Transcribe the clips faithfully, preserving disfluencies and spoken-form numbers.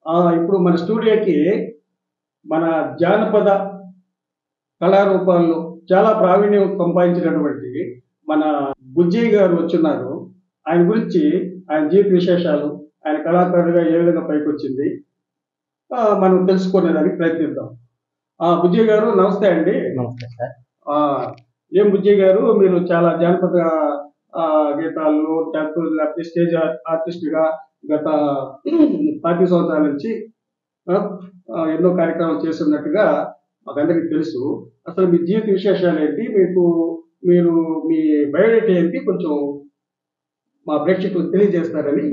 ఆ! ఇప్పుడు మన స్టూడియోకి మన జానపద కళారూపాల్లో చాలా ప్రావీణ్యం సంపాదించినటువంటి మన బుజ్జయ్య గారు వచ్చున్నారు. ఆయన గురించి, ఆయన జీవిత విశేషాలు, ఆయన కళాకారుడిగా ఏ విధంగా పైకొచ్చింది ఆహ్, మనం తెలుసుకునేదానికి ప్రయత్నిద్దాం. ఆ! బుజ్జయ్య గారు నమస్తే అండి. నమస్తే సార్. ఆ! ఏం బుజ్జయ్య గారు మీరు చాలా జానపద ఆహ్, గీతాల్లో లేకపోతే స్టేజ్ ఆర్ ఆర్టిస్ట్‌గా గత పాతిక సంవత్సరాల నుంచి ఆ! ఆహ్, ఎన్నో కార్యక్రమాలు చేస్తున్నట్టుగా మాకందరికి తెలుసు. అసలు మీ జీవిత విశేషాలేంటి? మీకు మీరు మీ బయోడేటా ఏంటి? కొంచెం మా ప్రేక్షకులకు తెలియజేస్తారని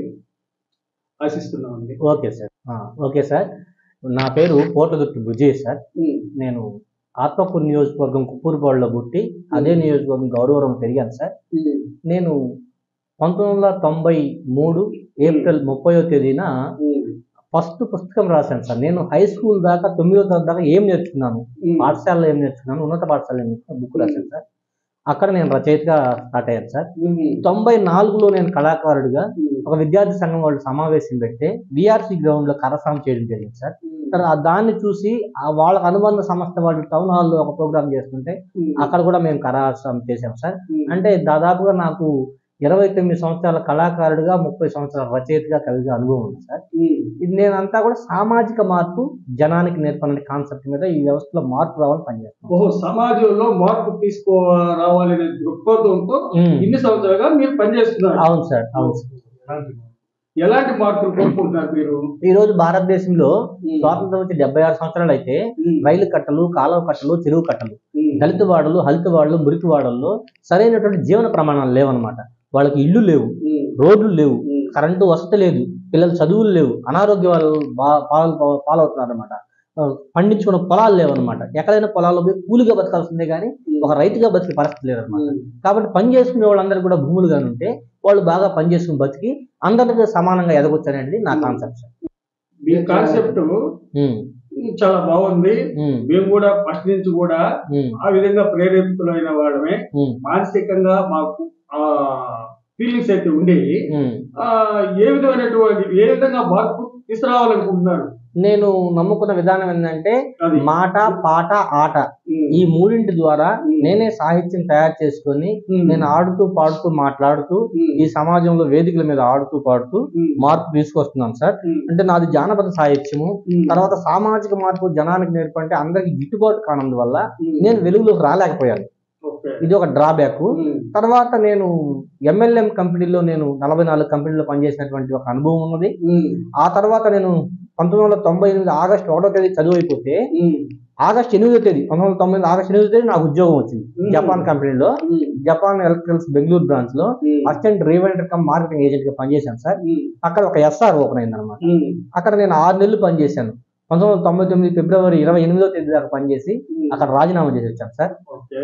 ఆశిస్తున్నామండి. Okay sir. ఆ! Okay sir. నా పేరు పోటదుర్తి బుజ్జయ్య సార్. హ్మ్. నేను ఆత్మకూరు నియోజకవర్గం కుప్పూరుపాడులో పుట్టి, అదే నియోజకవర్గం గౌరవరం పెరిగాను సార్. హ్మ్. నేను పంతొమ్మిది వందల తొంభై మూడు ఏప్రిల్ ముప్పైవ తేదీన హ్మ్. ఫస్ట్ పుస్తకం రాశాను సార్. నేను హై స్కూల్ దాకా తొమ్మిదో తరగతి దాకా ఏం నేర్చుకున్నాను, హ్మ్. పాఠశాలలో ఏం నేర్చుకున్నాను, ఉన్నత పాఠశాలలో ఏం నేర్చుకున్నాను బుక్ రాశాను సార్. అక్కడ నేను రచయితగా స్టార్ట్ అయ్యాను సార్. హుహు. తొంభై నాలుగులో నేను కళాకారుడిగా హ్మ్. ఒక విద్యార్థి సంఘం వాళ్ళు సమావేశం పెడితే బీఆర్సీ గ్రౌండ్‌లో కరసాం చేయడం జరిగింది సార్. హ్మ్. తర్వాత దాన్ని చూసి ఆహ్, వాళ్ళకి అనుబంధ సంస్థ వాళ్ళు టౌన్ హాల్‌లో ఒక ప్రోగ్రామ్ చేస్తుంటే హ్మ్. అక్కడ కూడా మేము కరసాం చేసాం సార్. హ్మ్. అంటే దాదాపుగా నాకు ఇరవై తొమ్మిది సంవత్సరాల కళాకారుడిగా, ముప్పై సంవత్సరాల రచయితగా, కవిగా అనుభవం ఉంది సార్. హ్మ్. ఇది నేనంతా కూడా సామాజిక మార్పు జనానికి నేర్పాలనే కాన్సెప్ట్ మీద ఈ వ్యవస్థలో మార్పు రావాలని పనిచేస్తున్నాను. ఓహో! సమాజంలో మార్పు తీసుకో రావాలనే దృక్పథంతో హ్మ్. ఇన్ని సంవత్సరాలుగా మీరు పనిచేస్తున్నారు. అవును సార్. అవును సార్. ఎలాంటి మార్పులు కోరుకుంటున్నారు మీరు? ఈ రోజు భారతదేశంలో హ్మ్. స్వాతంత్రం వచ్చి డెబ్బై ఆరు సంవత్సరాలు అయితే హ్మ్. రైలు కట్టలు, కాలువ కట్టలు, చెరువు కట్టలు, హ్మ్. దళిత వాడలు, హలిత వాడలు, మురికి వాడల్లో సరైనటువంటి జీవన ప్రమాణాలు లేవన్నమాట. వాళ్ళకి ఇళ్ళు లేవు, హ్మ్. రోడ్లు లేవు, హ్మ్. కరెంటు వసతి లేదు, పిల్లల చదువులు లేవు, అనారోగ్యాలు బా- పాలు పాలవుతున్నారు అనమాట. పండించుకున్న పొలాలు లేవన్నమాట. ఎక్కడైనా పొలాల్లో పోయి కూలిగా బతకాల్సిందే కానీ ఒక రైతుగా బతికే పరిస్థితి లేదనమాట. హ్మ్. కాబట్టి పని చేసుకునే వాళ్ళందరూ కూడా భూములు కానీ ఉంటే వాళ్ళు బాగా పని చేసుకుని బతికి అందరికీ సమానంగా ఎదగొచ్చు అనేది నా కాన్సెప్ట్. మీ కాన్సెప్ట్ ఉమ్, చాలా బాగుంది. ఉమ్, మేము కూడా ఫస్ట్ నుంచి కూడా ఉమ్, ఆ విధంగా ప్రేరేపితులైన వాళ్ళమే. ఉమ్, మానసికంగా మాకు ఆ ఫీలింగ్స్ అయితే ఉండేవి. ఉమ్. ఆ ఏ విధమైనటువంటి ఏ విధంగా మార్పు తీసుకురావాలనుకుంటున్నారు? నేను నమ్ముకున్న విధానం ఏంటంటే అది మాట, పాట, ఆట ఉమ్. ఈ మూడింటి ద్వారా ఉమ్. నేనే సాహిత్యం తయారు చేసుకొని ఉమ్. నేను ఆడుతూ పాడుతూ మాట్లాడుతూ ఉమ్. ఈ సమాజంలో వేదికల మీద ఆడుతూ పాడుతూ ఉమ్. మార్పు తీసుకొస్తున్నాను సార్. ఉమ్. అంటే నాది జానపద సాహిత్యము, ఉమ్. తర్వాత సామాజిక మార్పు జనానికి నేర్పంటే అందరికి గిట్టుబాటు కానందువల్ల ఉమ్. నేను వెలుగులోకి రాలేకపోయాను. ఓకే. ఇది ఒక డ్రాబ్యాక్. ఉమ్. తర్వాత నేను ఎంఎల్ఎం కంపెనీలో నేను నలభై నాలుగు కంపెనీలో పనిచేసినటువంటి ఒక అనుభవం ఉన్నది. ఉమ్. ఆ తర్వాత నేను పంతొమ్మిది వందల తొంభై ఎనిమిది ఆగస్టు ఒకటో తేదీ చదువు అయిపోతే ఉమ్. ఆగస్టు ఎనిమిదో తేదీ పంతొమ్మిది వందల తొంభై ఎనిమిది ఆగస్టు ఎనిమిదో తేదీ నాకు ఉద్యోగం వచ్చింది ఉమ్. జపాన్ కంపెనీలో. ఉమ్. జపాన్ ఎలక్ట్రికల్స్ బెంగళూరు బ్రాంచ్ లో ఉమ్. Assistant rewinder cum marketing agent గా పనిచేశాను సార్. ఉమ్. అక్కడ ఒక ఎస్ఆర్ ఓపెన్ అయింది అనమాట. ఉమ్. అక్కడ నేను ఆరు నెలలు పనిచేశాను. పంతొమ్మిది వందల తొంభై తొమ్మిది ఫిబ్రవరి ఇరవై ఎనిమిదో తేదీ దాకా పనిచేసి ఉమ్. అక్కడ రాజీనామా చేసి వచ్చాను సార్. ఓకే.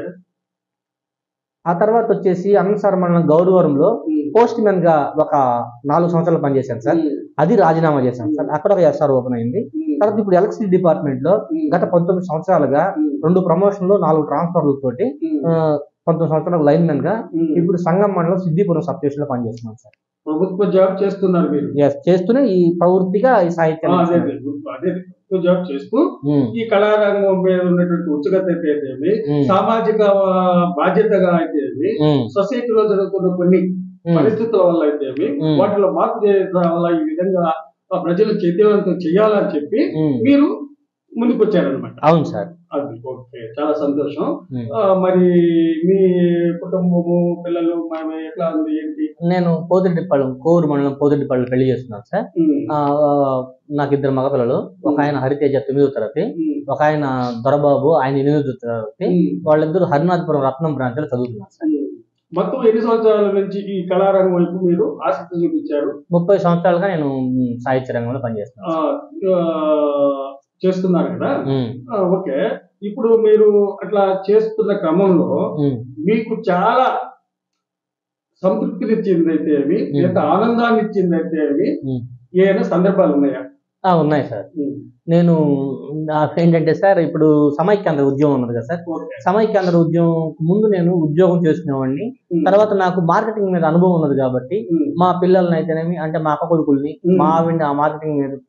ఆ తర్వాత వచ్చేసి అనంతసార మండలం గౌరవరంలో ఉమ్. పోస్ట్ మ్యాన్ గా ఒక నాలుగు సంవత్సరాలు పనిచేశాను సార్. ఉమ్. అది రాజీనామా చేశాను సార్. అక్కడ ఒక ఎస్ఆర్ ఓపెన్ అయింది. ఉమ్. తర్వాత ఇప్పుడు ఎలక్ట్రిసిటీ డిపార్ట్మెంట్ లో ఉమ్. గత పంతొమ్మిది సంవత్సరాలుగా ఉమ్. రెండు ప్రమోషన్లు, నాలుగు ట్రాన్స్ఫర్ల తోటి ఉమ్. ఆ, పంతొమ్మిది సంవత్సరాల లైన్ మెన్ గా ఉమ్. ఇప్పుడు సంగం మండలం సిద్దిపురం సబ్ స్టేషన్ లో పనిచేస్తున్నాను సార్. ప్రభుత్వ జాబ్ చేస్తున్నారు మీరు? Yes, చేస్తూనే ఈ ప్రవృత్తిగా ఈ ఆ, సాహిత్యం అదే అదే. అదే ప్రభుత్వ జాబ్ చేస్తూ ఉమ్, ఈ కళారంగం మీద ఉన్నటువంటి ఉత్సుకత అయితే ఏమి, ఉమ్, సామాజిక ఆ, బాధ్యతగా అయితే ఏమి, ఉమ్, సొసైటీలో జరుగుతున్న కొన్ని ఉమ్, పరిస్థితుల వల్ల అయితే ఏమి, ఉమ్. వాటిలో మార్పు చేయడం వల్ల ఈ విధంగా ఆ ప్రజలు చైతన్యవంతం చేయాలని చెప్పి ఉమ్. మీరు ముందుకు వచ్చారనమాట. అవును సార్. అది ఓకే, చాలా సంతోషం. ఉమ్. ఆ, మరి మీ కుటుంబము, పిల్లలు మరి ఎట్లా ఉంది ఏంటి? నేను పోతిరెడ్డిపాళెం కోవూరు మండలం పోతిరెడ్డిపాళెం పెళ్లి చేస్తున్నాను సార్. ఉమ్. ఆ, నాకు ఇద్దరు మగపిల్లలు. ఒక ఆయన హరితేజ తొమ్మిదో తరగతి, ఉమ్. ఒక ఆయన దొరబాబు ఆయన ఎనిమిదో తరగతి. ఉమ్. వాళ్ళిద్దరు హరినాథపురం రత్నం బ్రాంచ్ లో చదువుతున్నారు సార్. ఉమ్. మొత్తం ఎన్ని సంవత్సరాల నుంచి ఈ కళారంగం వైపు మీరు ఆసక్తి చూపించారు? ముప్పై సంవత్సరాలుగా నేను ఉమ్, సాహిత్య రంగంలో పనిచేస్తున్నాను. ఆ, ఆ, చేస్తున్నారు కదా. ఉమ్, ఆ, ఓకే. ఇప్పుడు మీరు అట్లా చేస్తున్న క్రమంలో ఉమ్, మీకు చాలా సంతృప్తినిచ్చింది అయితే ఏమి, ఉమ్. ఎంత ఆనందాన్ని ఇచ్చింది అయితే ఏమి, ఉమ్. ఏమైనా సందర్భాలు ఉన్నాయా? ఆ, ఉన్నాయి సార్. ఉమ్. నేను నాకు ఏంటంటే సార్ ఇప్పుడు సమైక్యాంధ్ర ఉద్యోగం ఉన్నది కదా సార్. ఓకే. సమైక్యాంధ్ర ఉద్యోగం ముందు నేను ఉద్యోగం చేసుకునేవాడిని. ఉమ్. తర్వాత నాకు మార్కెటింగ్ మీద అనుభవం ఉన్నది కాబట్టి ఉమ్. మా పిల్లల్ని అయితేనేమి అంటే మా అక్క కొడుకుల్ని ఉమ్. మా ఆవిడ ఆ మార్కెటింగ్ మీద చూసి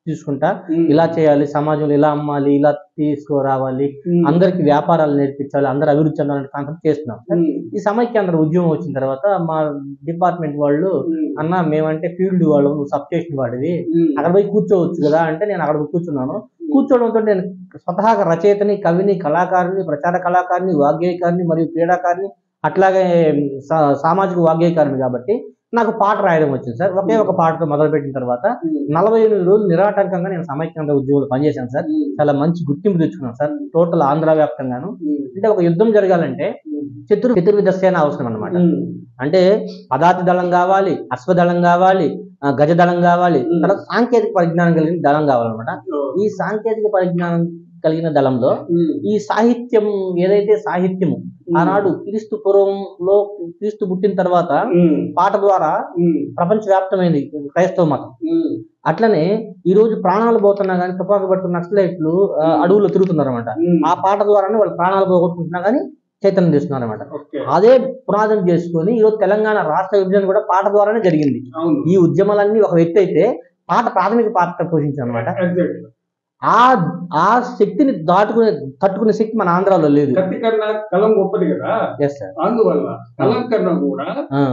తీసుకుంటా ఇలా చేయాలి, సమాజంలో ఇలా అమ్మాలి, ఇలా తీసుకురావాలి, అందరికి వ్యాపారాలు నేర్పించాలి, అందరు అభివృద్ధి చెందాలని కాన్సెప్ట్ చేస్తున్నాం సార్. ఈ సమైక్యాంధ్ర ఉద్యమం వచ్చిన తర్వాత మా డిపార్ట్మెంట్ వాళ్ళు అన్న మేమంటే ఫీల్డ్ వాళ్ళు, నువ్వు సబ్ స్టేషన్ వాడివి, అక్కడ పోయి కూర్చోవచ్చు కదా అంటే నేను అక్కడ కూర్చున్నాను. కూర్చోవడంతో నేను స్వతహాగా రచయితని, కవిని, కళాకారుని, ప్రచార కళాకారుని, వాగ్గేయకారుని మరియు క్రీడాకారుని, అట్లాగే సామాజిక వాగ్గేయకారుని కాబట్టి నాకు పాట రాయడం వచ్చింది సార్. ఒకే ఒక పాటతో మొదలుపెట్టిన తర్వాత నలభై ఎనిమిది రోజులు నిరాటంకంగా నేను సమైక్యాంధ్ర ఉద్యోగులు పనిచేశాను సార్. చాలా మంచి గుర్తింపు తెచ్చుకున్నాను సార్ టోటల్ ఆంధ్ర వ్యాప్తంగాను. అంటే ఒక యుద్ధం జరగాలంటే చతుర్ చతుర్విధ సేన అవసరం అనమాట. అంటే పదాతి దళం కావాలి, అశ్వదళం కావాలి, గజదళం కావాలి, తర్వాత సాంకేతిక పరిజ్ఞానం కలిగిన దళం కావాలన్నమాట. ఈ సాంకేతిక పరిజ్ఞానం కలిగిన దళంలో ఈ సాహిత్యం ఏదైతే సాహిత్యము ఆనాడు క్రీస్తు పూర్వంలో క్రీస్తు పుట్టిన తర్వాత పాట ద్వారా ప్రపంచవ్యాప్తమైంది క్రైస్తవ మతం. అట్లనే ఈ రోజు ప్రాణాలు పోతున్నా కానీ తుపాకు పట్టుకున్న నక్సలైట్లు అడవుల్లో తిరుగుతున్నారు అనమాట. ఆ పాట ద్వారానే వాళ్ళు ప్రాణాలు పోగొట్టుకుంటున్నా కానీ చైతన్యం చేస్తున్నారు అనమాట. అదే పునాదం చేసుకొని ఈరోజు తెలంగాణ రాష్ట్ర విభజన కూడా పాట ద్వారానే జరిగింది. ఈ ఉద్యమాలన్నీ ఒక వ్యక్తి అయితే పాట ప్రాథమిక పాత్ర పోషించారు అనమాట. ఆ ఆ శక్తిని దాటుకునే తట్టుకునే శక్తి మన ఆంధ్రాలో లేదు. కత్తి కన్నా కలం గొప్పది కదా, అందువల్ల కలం కన్నా కూడా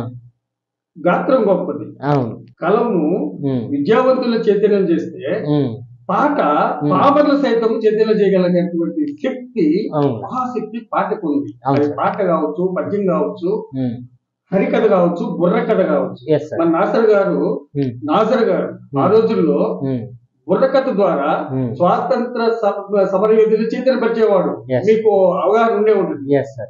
గాత్రం గొప్పది. కలము విద్యావంతుల చైతన్యం చేస్తే పాట పాపర్ల సైతం చైతన్యం చేయగలిగినటువంటి శక్తి, మహాశక్తి పాటకు ఉంది. పాట కావచ్చు, పద్యం కావచ్చు, హరికథ కావచ్చు, బుర్ర కథ కావచ్చు. మన నాసర్ గారు నాసర్ గారు ఆ రోజుల్లో బుర్రకథ ద్వారా స్వాతంత్ర సమరయోధులు చైతన్యపరిచేవాడు. మీకు అవగాహన ఉండే ఉంటుంది.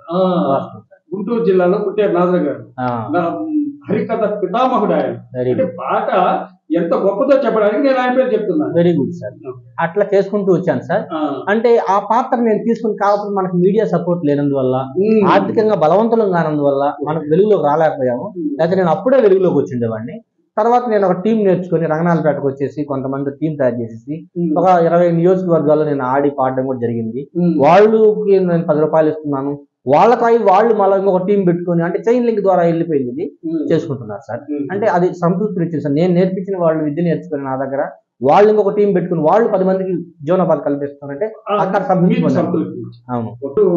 గుంటూరు జిల్లాలో పుట్టారు నాజర్ గారు. హరికథ పితామహుడు ఆయన. అంటే పాట ఎంత గొప్పదో చెప్పడానికి నేను ఆయన పేరు చెప్తున్నాను. Very good sir. అట్లా చేసుకుంటూ వచ్చాను సార్. అంటే ఆ పాత్ర నేను తీసుకుని కాకపోతే మనకు మీడియా సపోర్ట్ లేనందువల్ల, ఆర్థికంగా బలవంతులం కానందువల్ల మనకు వెలుగులోకి రాలేకపోయాము. లేకపోతే నేను అప్పుడే వెలుగులోకి వచ్చిండేవాడిని. తర్వాత నేను ఒక టీం నేర్చుకుని రంగనాథపేటకు వచ్చేసి కొంతమంది టీం తయారు చేసేసి ఒక ఇరవై నియోజకవర్గాల్లో నేను ఆడి పాడడం కూడా జరిగింది. వాళ్ళకి నేను పది రూపాయలు ఇస్తున్నాను, వాళ్ళపై వాళ్ళు మళ్ళీ ఇంకొక టీం పెట్టుకుని అంటే చైన్ లింక్ ద్వారా వెళ్ళిపోయింది చేసుకుంటున్నారు సార్. అంటే అది సంతృప్తి ఇచ్చింది సార్. నేను నేర్పించిన వాళ్ళు విద్య నేర్చుకుని నా దగ్గర వాళ్ళు ఇంకొక టీం పెట్టుకుని వాళ్ళు పది మందికి జీవనోపాధి కల్పిస్తున్నారంటే అక్కడ సంతృప్తి. అవును,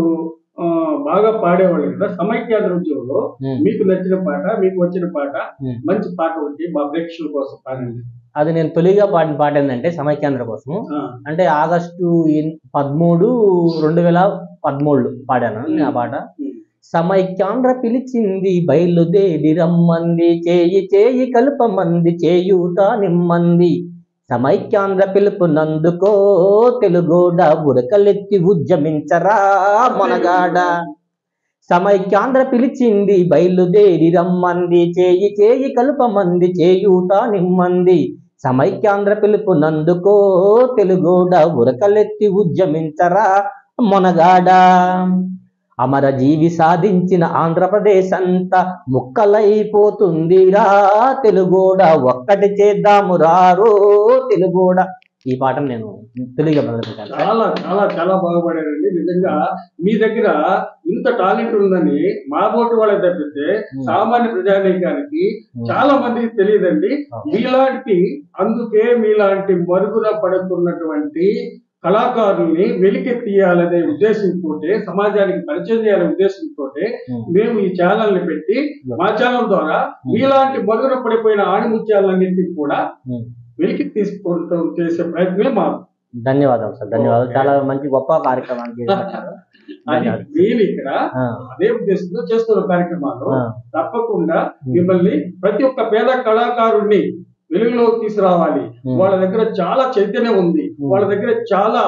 బాగా పాడేవాళ్ళు కదా సమైక్యాంధ్ర ఉద్యమంలో. మీకు నచ్చిన పాట, మీకు వచ్చిన పాట, మంచి పాట ఉంటే మా ప్రేక్షకుల కోసం పాడండి. అది నేను తొలిగా పాడిన పాట ఏంటంటే సమైక్యాంధ్ర కోసం, అంటే ఆగస్టు పదమూడు రెండు వేల పదమూడు పాడాను ఆ పాట. సమైక్యాంధ్ర పిలిచింది బయలుదేరి రమ్మంది, చేయి చేయి కలుపమంది, చేయూత నిమ్మంది. సమైక్యాంధ్ర పిలుపు నందుకో తెలుగోడ, ఉరకలెత్తి ఉద్యమించరా మనగాడ. సమైక్యాంధ్ర పిలిచింది బయలుదేరి రమ్మంది, చేయి చేయి కలుపమంది, చేయూత నిమ్మంది. సమైక్యాంధ్ర పిలుపు నందుకో తెలుగోడ, ఉరకలెత్తి ఉద్యమించరా మనగాడ. అమరజీవి సాధించిన ఆంధ్రప్రదేశ్ అంతా ముక్కలైపోతుందిరా తెలుగోడ, ఒక్కటి చేద్దాము రారో తెలుగోడ. ఈ పాట నేను తెలుగుగా మొదలుపెట్టాను. చాలా చాలా చాలా బాగుపడారండి. నిజంగా మీ దగ్గర ఇంత టాలెంట్ ఉందని మా బోటి వాళ్ళకి తప్పితే సామాన్య ప్రజానీకానికి చాలా మందికి తెలియదండి. మీలాంటి అందుకే మీలాంటి మరుగున పడుతున్నటువంటి కళాకారుల్ని వెలికి తీయాలనే ఉద్దేశంతో, సమాజానికి పరిచయం చేయాలనే ఉద్దేశంతో మేము ఈ ఛానల్ ని పెట్టి మా ఛానల్ ద్వారా మీలాంటి మరుగున పడిపోయిన ఆణిముత్యాలన్నింటినీ కూడా వెలికి తీసుకోవడం చేసే ప్రయత్నమే మాకు. ధన్యవాదాలు సార్, ధన్యవాదాలు. చాలా మంచి గొప్ప కార్యక్రమానికి మేము ఇక్కడ అదే ఉద్దేశంతో చేస్తున్న కార్యక్రమాలు తప్పకుండా మిమ్మల్ని ప్రతి ఒక్క పేద కళాకారుణ్ణి వెలుగులోకి తీసుకురావాలి. వాళ్ళ దగ్గర చాలా చైతన్యం ఉంది, వాళ్ళ దగ్గర చాలా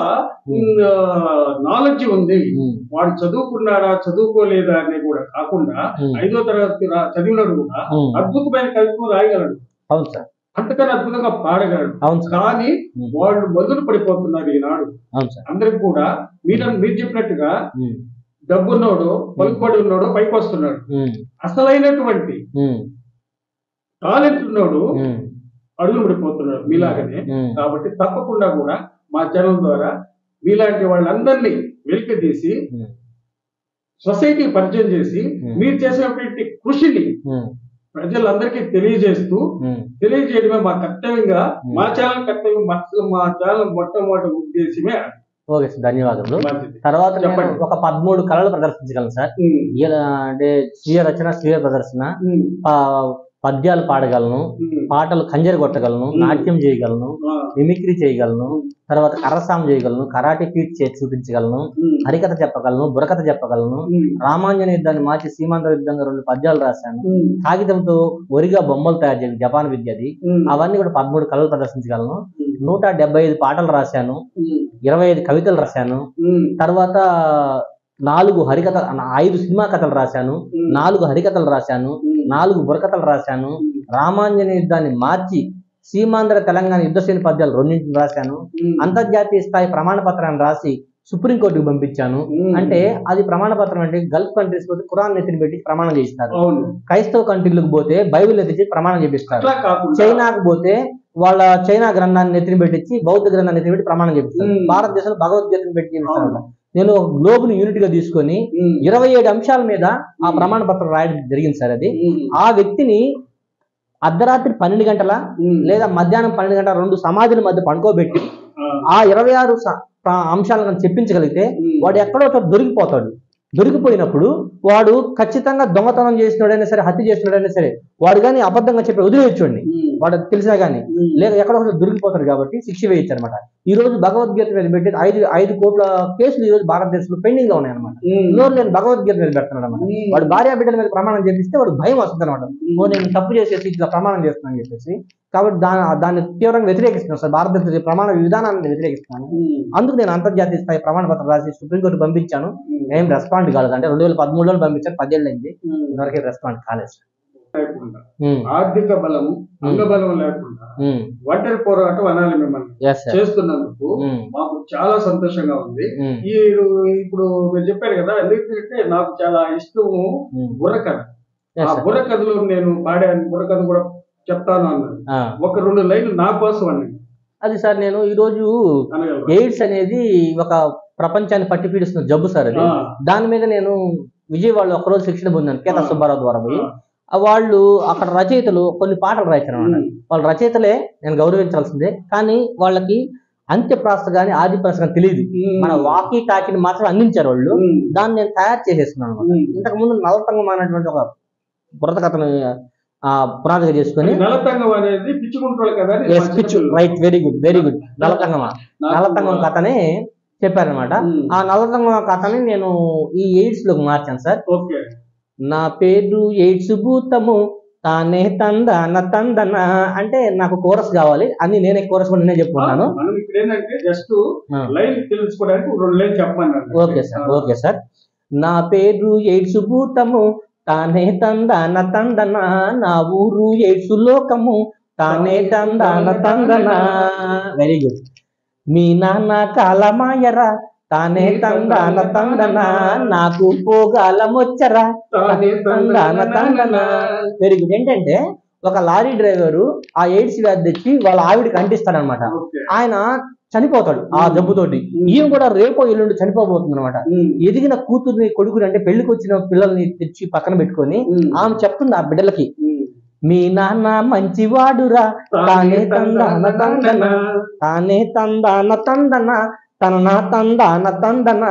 నాలెడ్జ్ ఉంది. వాడు చదువుకున్నాడా చదువుకోలేదా అని కూడా కాకుండా ఐదో తరగతి చదివినాడు కూడా అద్భుతమైన కవిత్వం రాయగలడు. అవును సార్, అంతకన్నా అద్భుతంగా పాడగలడు. కానీ వాళ్ళు మొదలు పడిపోతున్నారు ఈనాడు. అందరికి కూడా మీరు మీరు చెప్పినట్టుగా డబ్బున్నోడు పలుకుబడి ఉన్నాడు పైకి వస్తున్నాడు. అసలైనటువంటి టాలెంట్ ఉన్నాడు అడుగులు పడిపోతున్నాడు మీలాగనే. కాబట్టి తప్పకుండా కూడా మా ఛానల్ ద్వారా మీలాంటి వాళ్ళందరినీ వెలికి తీసి సొసైటీ పరిచయం చేసి మీరు చేసినటువంటి కృషిని ప్రజలందరికీ తెలియజేస్తూ తెలియజేయడమే మా కర్తవ్యంగా మా ఛానల్ కర్తవ్యం మా ఛానల్ మొట్టమొదటి ఉద్దేశమే. ఓకే సార్, ధన్యవాదములు. తర్వాత ఒక పదమూడు కళలు ప్రదర్శించగలను సార్. అంటే స్వీయ రచన, స్వీయ ప్రదర్శన, పద్యాలు పాడగలను, పాటలు కంజరి కొట్టగలను, నాట్యం చేయగలను, మిమిక్రీ చేయగలను, తర్వాత కర్రసాం చేయగలను, కరాటే ఫీట్ చేసి చూపించగలను, హరికథ చెప్పగలను, బుర్రకథ చెప్పగలను, రామాంజన యుద్ధాన్ని మార్చి సీమాంధ్ర యుద్ధంగా రెండు పద్యాలు రాశాను, కాగితంతో ఒరిగా బొమ్మలు తయారు చేయాలి, జపాన్ విద్య అది, అవన్నీ కూడా పదమూడు కళలు ప్రదర్శించగలను. నూట డెబ్బై ఐదు పాటలు రాశాను, ఇరవై ఐదు కవితలు రాశాను, తర్వాత నాలుగు హరికథ ఐదు సినిమా కథలు రాశాను, నాలుగు హరికథలు రాశాను, నాలుగు బుర్రకథలు రాశాను, రామాంజన యుద్ధాన్ని మార్చి సీమాంధ్ర తెలంగాణ యుద్ధశ్రేణి పద్యాలు రెండింటిని రాశాను, అంతర్జాతీయ స్థాయి ప్రమాణ పత్రాన్ని రాసి సుప్రీంకోర్టుకు పంపించాను. అంటే అది ప్రమాణ పత్రం అంటే గల్ఫ్ కంట్రీస్ పోతే ఖురాన్ నెత్తిని పెట్టి ప్రమాణం చేయిస్తారు, క్రైస్తవ కంట్రీలకు పోతే బైబిల్ ఎత్తించి ప్రమాణం చేపిస్తారు, చైనాకు పోతే వాళ్ళ చైనా గ్రంథాన్ని నెత్తిని పెట్టించి బౌద్ధ గ్రంథాన్ని నెత్తిని పెట్టి ప్రమాణం చేపిస్తారు, భారతదేశంలో భగవద్గీతను పెట్టి చేపిస్తారు. నేను ఒక గ్లోబ్ ని యూనిట్ గా తీసుకొని ఇరవై ఏడు అంశాల మీద ఆ ప్రమాణ పత్రం రాయడం జరిగింది సార్. అది ఆ వ్యక్తిని అర్ధరాత్రి పన్నెండు గంటల లేదా మధ్యాహ్నం పన్నెండు గంటల రెండు సమాధుల మధ్య పండుకోబెట్టి ఆ ఇరవై ఆరు అంశాలను చెప్పించగలిగితే వాడు ఎక్కడో చోట దొరికిపోతాడు. దొరికిపోయినప్పుడు వాడు ఖచ్చితంగా దొంగతనం చేసినాడైనా సరే, హత్య చేసినాడైనా సరే, వాడు కానీ అబద్ధంగా చెప్పి వదిలేయచ్చండి, వాడు తెలిసినా కానీ, లేదా ఎక్కడో దొరికిపోతాడు కాబట్టి శిక్ష వేయచ్చు అనమాట. ఈ రోజు భగవద్గీత మీద పెట్టి ఐదు ఐదు కోట్ల కేసులు ఈ రోజు భారతదేశంలో పెండింగ్ గా ఉన్నాయి అనమాట. నోరు నేను భగవద్గీత మీద పెడుతున్నాడు అనమాట. వాడు భార్య బిడ్డల మీద ప్రమాణం చేపిస్తే వాడు భయం వస్తుంది అనమాట, ఓ నేను తప్పు చేసేసి ఇట్లా ప్రమాణం చేస్తున్నాను చెప్పేసి. కాబట్టి దాని దాన్ని తీవ్రంగా వ్యతిరేకిస్తున్నాను సార్, భారతదేశ ప్రమాణ విధానాన్ని వ్యతిరేకిస్తున్నాను. అందుకు నేను అంతర్జాతీయ స్థాయి ప్రమాణ పత్రం రాసి సుప్రీంకోర్టు పంపించాను. ఏం రెస్పాండ్ కాలేదు. అంటే రెండు వేల పదమూడులో పంపించాను, పదేళ్ళు అయింది, ఇంతవరకు రెస్పాండ్ కాలేదు. ఆర్థిక బలము, అంగబలం లేకుండా ఒంటరి పోరాటం అనాలి మిమ్మల్ని చేస్తున్నందుకు మాకు చాలా సంతోషంగా ఉంది. ఈ ఇప్పుడు మీరు చెప్పారు కదా, ఎందుకంటే నాకు చాలా ఇష్టము బుర్రకథ. ఆ బుర్రకథలో నేను పాడాను, బుర్రకథ కూడా చెప్తాను అన్నాను. ఒక రెండు లైన్లు నా కోసం అన్నాను. అది సార్, నేను ఈ రోజు ఎయిడ్స్ అనేది ఒక ప్రపంచాన్ని పట్టి పీడిస్తున్న జబ్బు సార్. అది దాని మీద నేను విజయవాడలో ఒకరోజు శిక్షణ పొందాను కేతా సుబ్బారావు ద్వారా పోయి. వాళ్ళు అక్కడ రచయితలు కొన్ని పాటలు రాయించారు అన్నమాట. వాళ్ళ రచయితలే, నేను గౌరవించాల్సిందే, కానీ వాళ్ళకి అంత్యప్రాస కానీ ఆదిప్రాస కానీ తెలియదు. మన వాకీ టాకీని మాత్రం అందించారు వాళ్ళు. దాన్ని నేను తయారు చేసేస్తున్నాను అనమాట. ఇంతకు ముందు నలతంగం అనేటువంటి ఒక బుర్రత కథను ఆ పునాదిగా చేసుకుని, right, very good very good నలతంగమా నలతంగం కథని చెప్పారనమాట. ఆ నలతంగం కథని నేను ఈ ఎయిడ్స్ లోకి మార్చాను సార్. నా పేరు ఎయిడ్స్ భూతము తానే తందన తందన అంటే నాకు కోరస్ కావాలి అని నేనే కోరస్ కూడా నేనే చెప్పుకున్నాను. Okay sir, okay sir. నా పేరు ఎయిడ్స్ భూతము తానే తందన తందన, నా ఊరు ఎయిడ్స్ లోకము తానే తందన తందన. Very good. మీ నాన్న కాలమాయరా తానే తందన తందన, నాకు పోగాలమొచ్చరా తందన తందన. Very good. ఏంటంటే ఒక లారీ డ్రైవరు ఆ ఎయిడ్స్ వ్యాధి తెచ్చి వాళ్ళ ఆవిడికి అంటిస్తాడనమాట. ఆయన చనిపోతాడు ఆ జబ్బుతోటి. ఈయన కూడా రేపో ఎల్లుండి చనిపోబోతుంది అనమాట. ఎదిగిన కూతుర్ని, కొడుకుని, అంటే పెళ్లికి వచ్చిన పిల్లల్ని తెచ్చి పక్కన పెట్టుకొని ఆమె చెప్తుంది ఆ బిడ్డలకి, మీ నాన్న మంచివాడురా తానే తందన తందన, తానే తందన తందన, తన తందన తందన,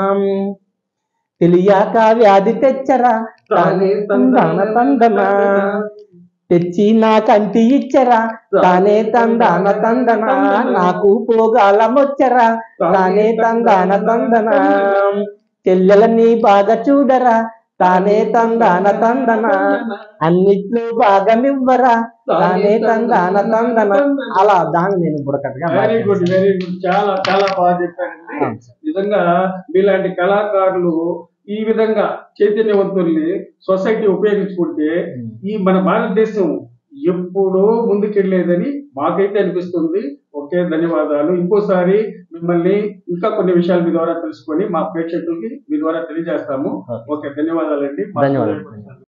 తెలియక వ్యాధి తెచ్చరా తానే తందన తందన, తెచ్చి నా కంటి ఇచ్చరా తానే తందన తందన, నాకు పోగాలమొచ్చరా తానే తందన తందన, చెల్లెలని బాగా చూడరా తానే తందన తందన, అన్నిట్లో భాగమివ్వరా తానే తందన తందన. అలా దాన్ని నేను బుర్రకథగా. వెరీ గుడ్ వెరీ గుడ్ చాలా చాలా బాగా చెప్పారండి. నిజంగా మీలాంటి కళాకారులు ఈ విధంగా చైతన్యవంతుల్ని సొసైటీ ఉపయోగించుకుంటే ఈ మన భారతదేశం ఎప్పుడూ ముందుకెళ్ళలేదని మాకైతే అనిపిస్తుంది. ఓకే, ధన్యవాదాలు. ఇంకోసారి మిమ్మల్ని ఇంకా కొన్ని విషయాలు మీ ద్వారా తెలుసుకొని మా ప్రేక్షకులకి మీ ద్వారా తెలియజేస్తాము. ఓకే, ధన్యవాదాలండి. ధన్యవాదాలు.